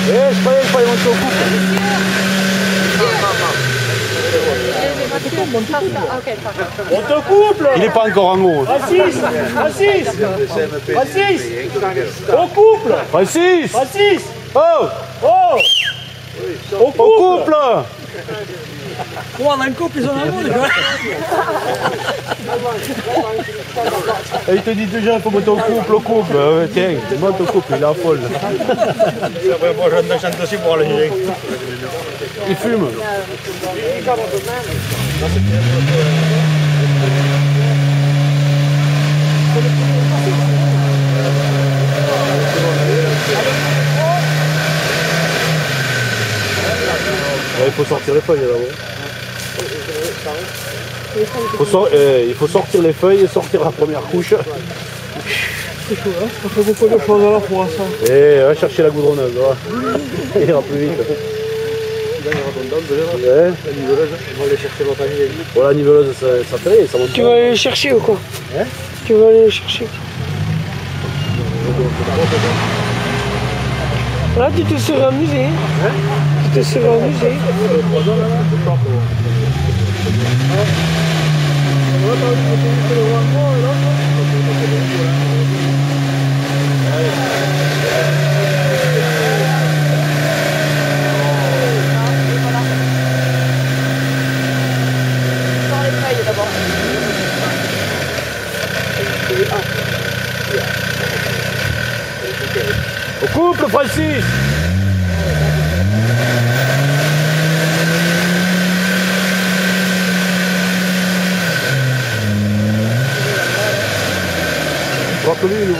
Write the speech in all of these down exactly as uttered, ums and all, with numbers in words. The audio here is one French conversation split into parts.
Eh, je croyais qu'il fallait monter au couple. Monte au couple. Il n'est pas encore en haut. Francis, Francis, Francis, au couple. Francis, Francis. Oh, oh, au couple. Comment on a un couple, ils ont un monde. Et il te dit déjà il faut monter au couple, au couple. Euh, tiens, monte au couple, il est en folle. Moi je chante aussi pour aller. Il fume. Ouais, il faut sortir les feuilles là-haut. Il faut, so euh, il faut sortir les feuilles et sortir la première couche. C'est chaud, hein. Ça fait beaucoup de choses à la fois, ça. Et va chercher la goudronneuse, voilà. Il ira plus vite. Ouais. La niveleuse, on va aller chercher l'autre année. Voilà, la niveleuse, ça, ça fait, ça monte. Tu vas aller les chercher ou quoi? Hein? Tu vas aller les chercher. Là, tu te serais amusé. Hein? Tu te serais amusé. Au couple, Francis! Je crois que lui, il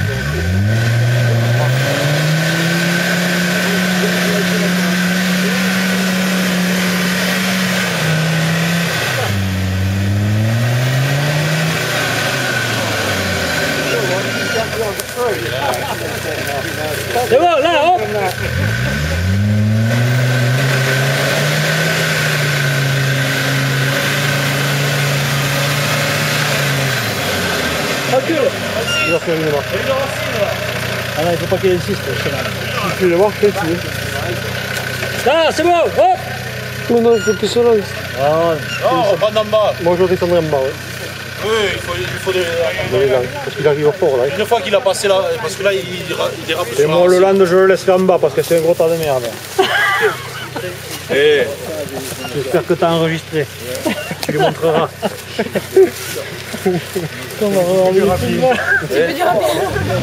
C'est bon, là, hop! recule! Il va faire une marque. Ah non, il faut pas qu'il insiste. Si tu veux les voir, fais tu Là, c'est bon, hop! Non, non, il faut que ce lance. Ah, Non, on va d'en bas. moi je descendrai en bas, ouais. Oui, il faut, il faut des... Parce qu'il arrive fort là. Une fois qu'il a passé là, parce que là il, il dérape Et sur moi la le land je le laisse en bas parce que c'est un gros tas de merde. Et J'espère que tu as enregistré. Tu lui montreras. On va revoir le rapide. Tu peux dire rapide.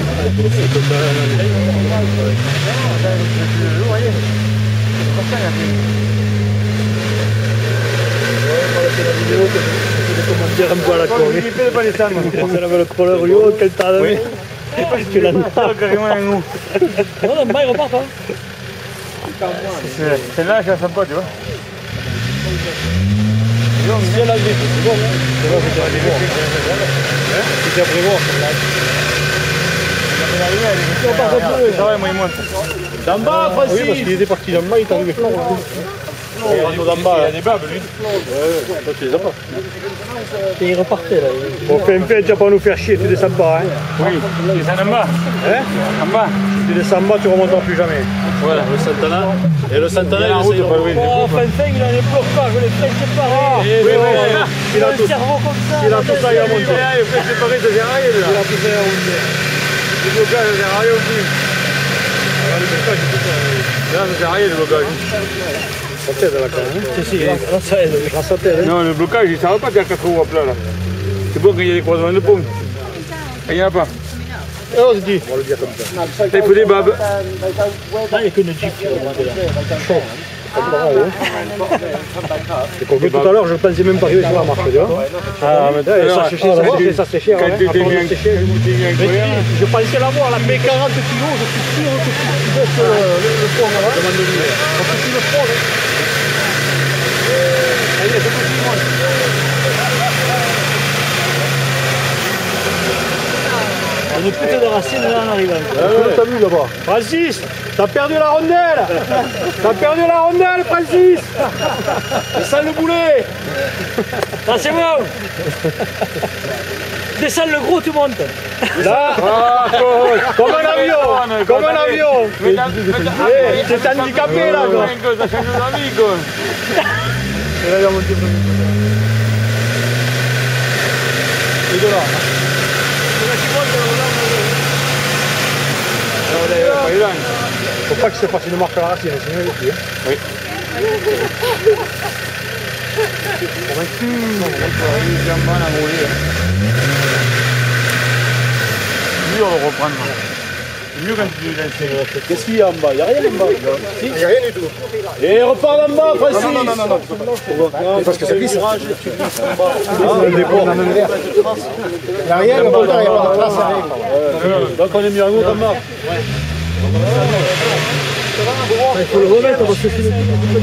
Dire un peu à la Corée. On avait le crawler lui, oh quel tas de merde. Tu l'as carrément un goût. Non, non, bas, il repart pas. Celle-là, je la sens pas, tu vois. C'est là, c'est bon. C'est bon, c'est arrivé. C'est après voir. On part un peu. Ça va, moi, il monte. D'en bas, Francis. Oui, parce qu'il était parti d'en bas, il est arrivé fort. Il est d'en bas. Il a des babes, lui. Ouais, toi, tu les as pas. Et il repartait là. Bon, fais un fait, tu vas pas nous faire chier, tu descends pas, hein. oui, tu descends en bas. Hein? En bas. Tu descends en bas, tu remonteras plus jamais. Voilà, le Santana. Et le Santana, il essaye de pas louer. Bon, enfin, il a les blocages, les flèches séparées. Oui, oui, oui. Il a un cerveau comme ça. Il a tout ça, il a monté. Il fait séparer de Zeraïe, là. Il a tout ça, il a monté. Le blocage de Zeraïe au plus. Là, c'est Zeraïe, le blocage. Ça t'aide là quand même. Si, si, là ça aide. Là, ça t'aide. Non, le blocage, il ne s'arrête pas qu'il y a quatre roues à plat, là. C'est bon quand il y a des croisements de pommes. Il n'y en a pas. Et on se dit, on va le dire comme ça. Il faut des babes. Là, il n'y a que une jeep qui va monter là. C'est qu'on fait tout à l'heure, je ne pensais même pas arriver sur la marche, tu vois. Ah, mais Ça séchait, ça séchait, ça séchait. quand tu étais bien incroyable. Je pensais l'avoir, la mais quarante kilos, je suis sûr que tu baisses le poids là. Parce que tu le prends. Allez, c'est tout. Une pute de racine là en arrivant. T'as vu là-bas? Francis, T'as perdu la rondelle. T'as perdu la rondelle, Francis. Descends le boulet. Ah, c'est bon. Descends le gros, tu montes. Là, comme un avion. Comme un avion. T'es handicapé là, quoi. Et de là. Faut pas que je fasse une marque à la racine, sinon il est plus. Oui. Mieux on le reprendre. C'est mieux quand tu laisses. Qu'est-ce qu'il y a en bas? Il n'y a rien en bas. Il n'y a rien du tout. Et repars d'en bas, Francis. Non, non, non, non, non. Parce que ça glisse. Il n'y a rien, on peut pas, il n'y a pas de trace, rien. Donc on est mis en haut d'en bas. Il faut le remettre parce que sinon...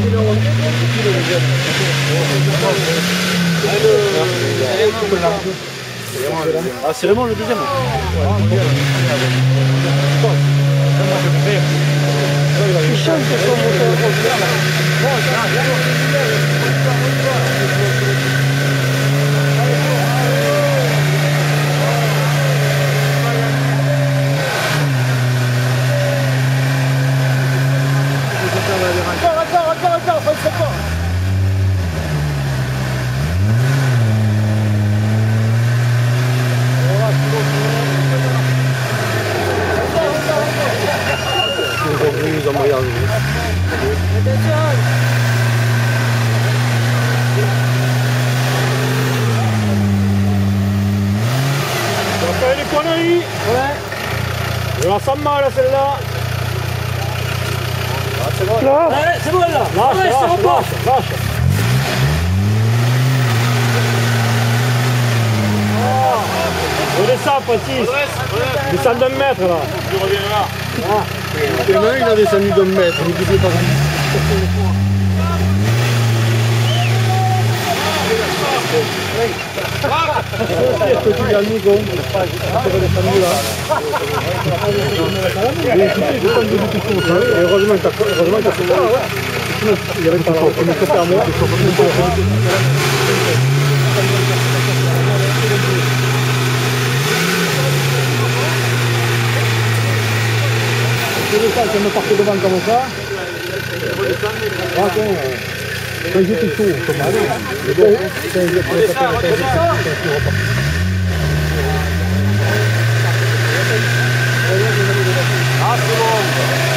Ah, c'est vraiment le deuxième. Il chante son Encore, encore, encore, encore, faut être fort. Ils ont regardé. Tu vas faire des conneries. Ouais. Je la sens mal celle-là. C'est bon là. Ouais, c'est bon là. Lâche, Ouais, lâche, c'est bon. lâche, lâche. Redescends, Francis. Descends d'un mètre là. Tu reviens là. Ah. Il y en a un, il a descendu d'un mètre. Il ne pas. Heureusement que tu as fait là. Il y avait pas de tu me fais faire moi. Je me partais devant comme ça. Ah, bon, quand j'étais chaud, comme ça. Ah, c'est bon.